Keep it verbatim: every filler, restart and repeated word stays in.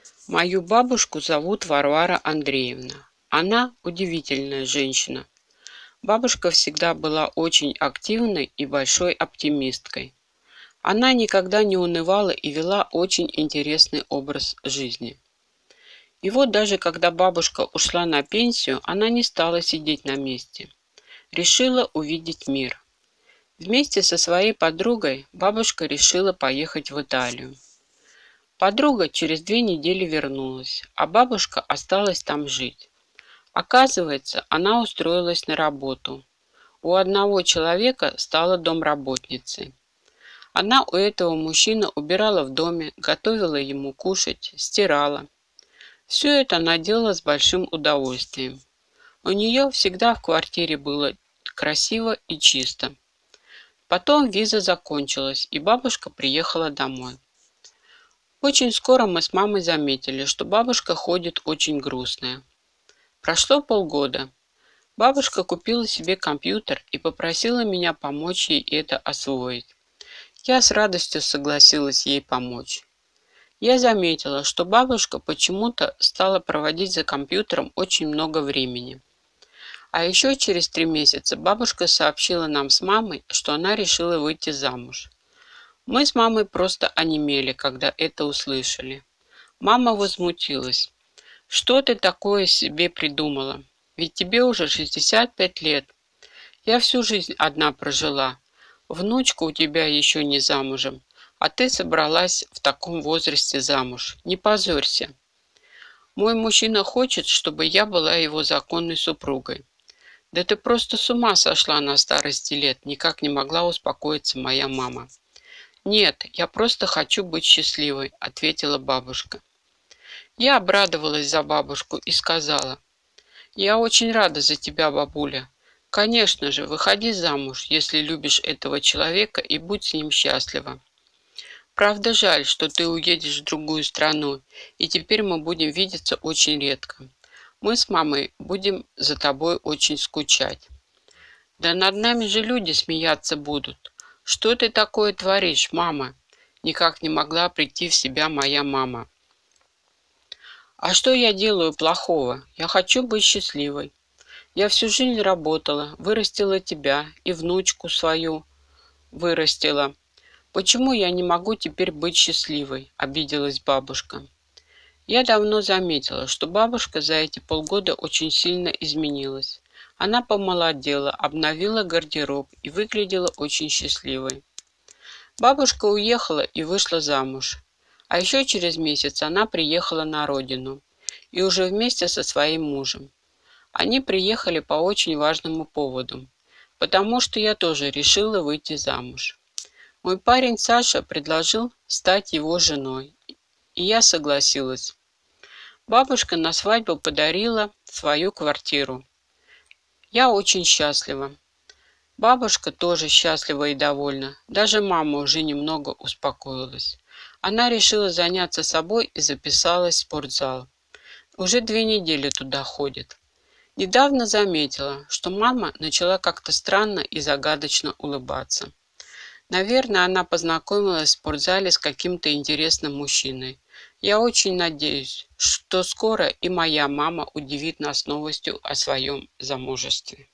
Мою бабушку зовут Варвара Андреевна. Она удивительная женщина. Бабушка всегда была очень активной и большой оптимисткой. Она никогда не унывала и вела очень интересный образ жизни. И вот даже когда бабушка ушла на пенсию, она не стала сидеть на месте. Решила увидеть мир. Вместе со своей подругой бабушка решила поехать в Италию. Подруга через две недели вернулась, а бабушка осталась там жить. Оказывается, она устроилась на работу. У одного человека стала домработницей. Она у этого мужчины убирала в доме, готовила ему кушать, стирала. Все это она делала с большим удовольствием. У нее всегда в квартире было красиво и чисто. Потом виза закончилась, и бабушка приехала домой. Очень скоро мы с мамой заметили, что бабушка ходит очень грустная. Прошло полгода. Бабушка купила себе компьютер и попросила меня помочь ей это освоить. Я с радостью согласилась ей помочь. Я заметила, что бабушка почему-то стала проводить за компьютером очень много времени. А еще через три месяца бабушка сообщила нам с мамой, что она решила выйти замуж. Мы с мамой просто онемели, когда это услышали. Мама возмутилась. «Что ты такое себе придумала? Ведь тебе уже шестьдесят пять лет. Я всю жизнь одна прожила. Внучка у тебя еще не замужем, а ты собралась в таком возрасте замуж. Не позорься. Мой мужчина хочет, чтобы я была его законной супругой». «Да ты просто с ума сошла на старости лет», никак не могла успокоиться моя мама. «Нет, я просто хочу быть счастливой», — ответила бабушка. Я обрадовалась за бабушку и сказала: «Я очень рада за тебя, бабуля. Конечно же, выходи замуж, если любишь этого человека, и будь с ним счастлива. Правда, жаль, что ты уедешь в другую страну, и теперь мы будем видеться очень редко. Мы с мамой будем за тобой очень скучать». «Да над нами же люди смеяться будут. Что ты такое творишь, мама?» Никак не могла прийти в себя моя мама. «А что я делаю плохого? Я хочу быть счастливой. Я всю жизнь работала, вырастила тебя и внучку свою вырастила. Почему я не могу теперь быть счастливой?» — обиделась бабушка. Я давно заметила, что бабушка за эти полгода очень сильно изменилась. Она помолодела, обновила гардероб и выглядела очень счастливой. Бабушка уехала и вышла замуж. А еще через месяц она приехала на родину. И уже вместе со своим мужем. Они приехали по очень важному поводу. Потому что я тоже решила выйти замуж. Мой парень Саша предложил стать его женой. И я согласилась. Бабушка на свадьбу подарила свою квартиру. Я очень счастлива. Бабушка тоже счастлива и довольна. Даже мама уже немного успокоилась. Она решила заняться собой и записалась в спортзал. Уже две недели туда ходит. Недавно заметила, что мама начала как-то странно и загадочно улыбаться. Наверное, она познакомилась в спортзале с каким-то интересным мужчиной. Я очень надеюсь, что скоро и моя мама удивит нас новостью о своем замужестве.